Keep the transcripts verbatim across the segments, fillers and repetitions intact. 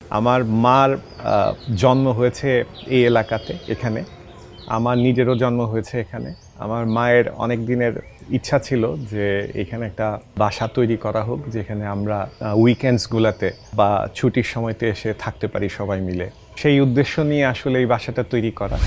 আমার মার জন্ম হয়েছে এই এলাকাতে, এখানে। আমার নিজেরও জন্ম হয়েছে এখানে। আমার মায়ের অনেক দিনের ইচ্ছা ছিল যে এখানে একটা বাসা তৈরি করা হোক, যেখানে আমরা উইকেন্ডসগুলোতে বা ছুটির সময়তে এসে থাকতে পারি সবাই মিলে। সেই উদ্দেশ্য নিয়ে আসলে এই বাসাটা তৈরি করা।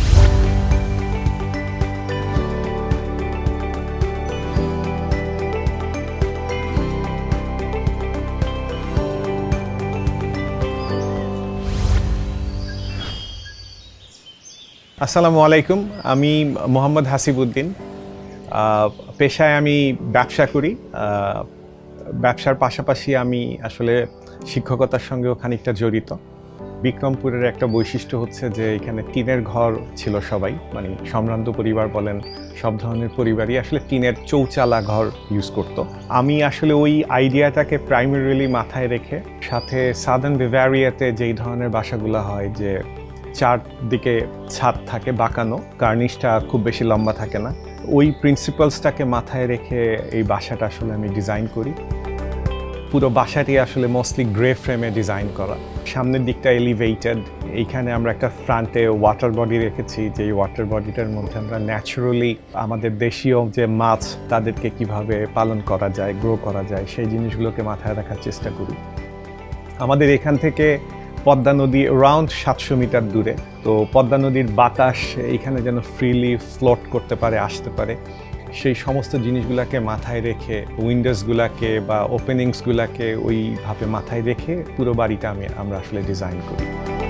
আসসালামু আলাইকুম, আমি মোহাম্মদ হাসিব উদ্দিন। পেশায় আমি ব্যবসা করি। ব্যবসার পাশাপাশি আমি আসলে শিক্ষকতার সঙ্গেও খানিকটা জড়িত। বিক্রমপুরের একটা বৈশিষ্ট্য হচ্ছে যে এখানে টিনের ঘর ছিল সবাই, মানে সম্ভ্রান্ত পরিবার বলেন, সব ধরনের পরিবারই আসলে টিনের চৌচালা ঘর ইউজ করতো। আমি আসলে ওই আইডিয়াটাকে প্রাইমারিলি মাথায় রেখে, সাথে সাদার্ন বেভারিয়াতে যেই ধরনের বাসাগুলো হয় যে চারদিকে ছাদ থাকে বাঁকানো, কার্নিশটা খুব বেশি লম্বা থাকে না, ওই প্রিন্সিপালসটাকে মাথায় রেখে এই বাসাটা আসলে আমি ডিজাইন করি। পুরো বাসাটি আসলে মোস্টলি গ্রে ফ্রেমে ডিজাইন করা, সামনের দিকটা এলিভেটেড। এইখানে আমরা একটা ফ্রন্টে ওয়াটার বডি রেখেছি, যে ওয়াটার বডিটার মধ্যে আমরা ন্যাচারালি আমাদের দেশীয় যে মাছ তাদেরকে কিভাবে পালন করা যায়, গ্রো করা যায়, সেই জিনিসগুলোকে মাথায় রাখার চেষ্টা করি। আমাদের এখান থেকে পদ্মা নদী অ্যারাউন্ড সাতশো মিটার দূরে, তো পদ্মা নদীর বাতাস এইখানে যেন ফ্রিলি ফ্লোট করতে পারে, আসতে পারে, সেই সমস্ত জিনিসগুলোকে মাথায় রেখে, উইন্ডোজগুলোকে বা ওপেনিংসগুলোকে ওইভাবে মাথায় রেখে পুরো বাড়িটা আমি আমরা আসলে ডিজাইন করি।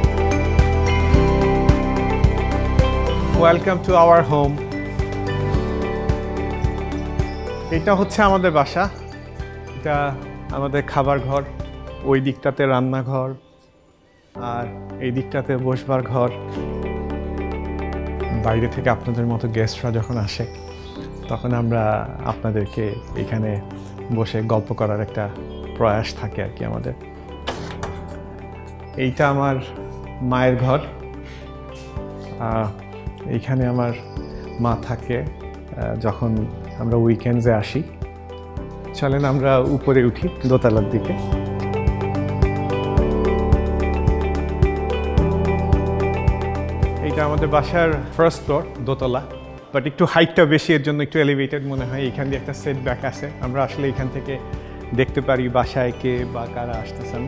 Welcome to our home. এটা হচ্ছে আমাদের বাসা, এটা আমাদের খাবার ঘর, ওই দিকটাতে রান্নাঘর, আর এই দিকটাতে বসবার ঘর। বাইরে থেকে আপনাদের মতো গেস্টরা যখন আসে তখন আমরা আপনাদেরকে এখানে বসে গল্প করার একটা প্রয়াস থাকে আর কি আমাদের। এইটা আমার মায়ের ঘর, এইখানে আমার মা থাকে যখন আমরা উইকেন্ডসে আসি। চলেন আমরা উপরে উঠি দোতলার দিকে। এটা আমাদের বাসার ফার্স্ট ফ্লোর, দোতলা, বাট একটু হাইটটা বেশি, এর জন্য একটু এলিভেটেড মনে হয়। এখান দিয়ে একটা সেট ব্যাক আছে, আমরা আসলে এখান থেকে দেখতে পারি বাসায় কে বা কারা আসতেছেন।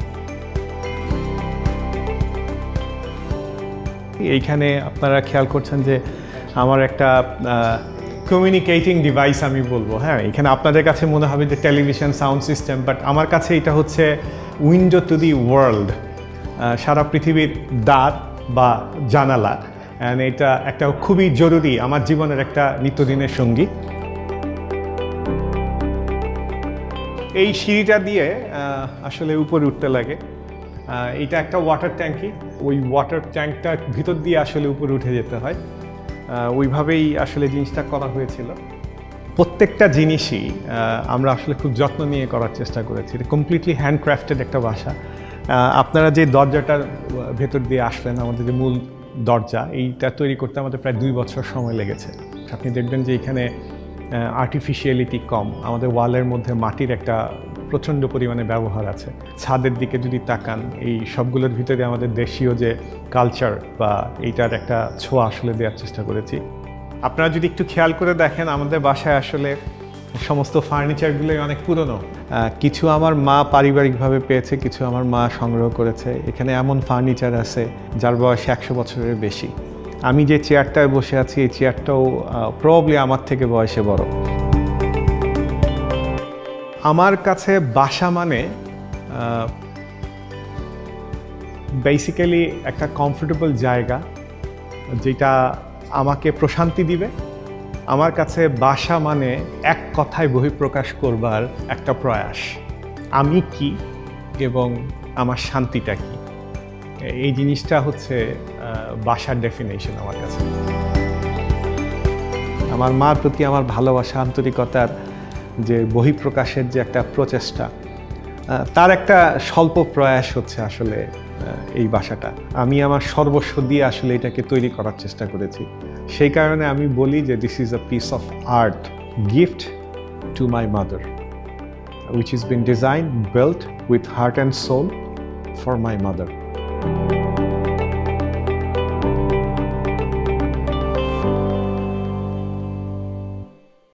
এইখানে আপনারা খেয়াল করছেন যে আমার একটা কমিউনিকেটিং ডিভাইস আমি বলবো, হ্যাঁ। এখানে আপনাদের কাছে মনে হবে যে টেলিভিশন সাউন্ড সিস্টেম, বাট আমার কাছে এটা হচ্ছে উইন্ডো টু দি ওয়ার্ল্ড, সারা পৃথিবীর দ্বার বা জানালা। অ্যান্ড এটা একটা খুবই জরুরি আমার জীবনের একটা নিত্যদিনের সঙ্গী। এই সিঁড়িটা দিয়ে আসলে উপরে উঠতে লাগে। এটা একটা ওয়াটার ট্যাঙ্কি, ওই ওয়াটার ট্যাঙ্কটার ভিতর দিয়ে আসলে উপরে উঠে যেতে হয়। ওইভাবেই আসলে জিনিসটা করা হয়েছিল। প্রত্যেকটা জিনিসই আমরা আসলে খুব যত্ন নিয়ে করার চেষ্টা করেছি। এটা কমপ্লিটলি হ্যান্ডক্রাফটেড একটা বাসা। আপনারা যে দরজাটার ভেতর দিয়ে আসলেন, আমাদের যে মূল দরজা, এইটা তৈরি করতে আমাদের প্রায় দুই বছর সময় লেগেছে। আপনি দেখবেন যে এখানে আর্টিফিশিয়ালিটি কম, আমাদের ওয়ালের মধ্যে মাটির একটা প্রচণ্ড পরিমাণে ব্যবহার আছে। ছাদের দিকে যদি তাকান, এই সবগুলোর ভিতরে আমাদের দেশীয় যে কালচার বা এইটার একটা ছোঁয়া আসলে দেওয়ার চেষ্টা করেছি। আপনারা যদি একটু খেয়াল করে দেখেন, আমাদের বাসায় আসলে সমস্ত ফার্নিচারগুলোই অনেক পুরনো। কিছু আমার মা পারিবারিকভাবে পেয়েছে, কিছু আমার মা সংগ্রহ করেছে। এখানে এমন ফার্নিচার আছে যার বয়স একশো বছরের বেশি। আমি যে চেয়ারটায় বসে আছি, এই চেয়ারটাও প্রবাবলি আমার থেকে বয়সে বড়। আমার কাছে বাসা মানে বেসিক্যালি একটা কমফোর্টেবল জায়গা যেটা আমাকে প্রশান্তি দিবে। আমার কাছে বাসা মানে এক কথায় বহিঃপ্রকাশ করবার একটা প্রয়াস, আমি কি এবং আমার শান্তিটা কি। এই জিনিসটা হচ্ছে বাসার ডেফিনেশন আমার কাছে। আমার মার প্রতি আমার ভালোবাসা, আন্তরিকতার যে বহিঃপ্রকাশের যে একটা প্রচেষ্টা, তার একটা স্বল্প প্রয়াস হচ্ছে আসলে এই বাসাটা। আমি আমার সর্বস্ব দিয়ে আসলে এটাকে তৈরি করার চেষ্টা করেছি। সেই কারণে আমি বলি যে this is a piece of art gift to my mother, which has been designed, built with heart and soul for my mother. ধন্যবাদ।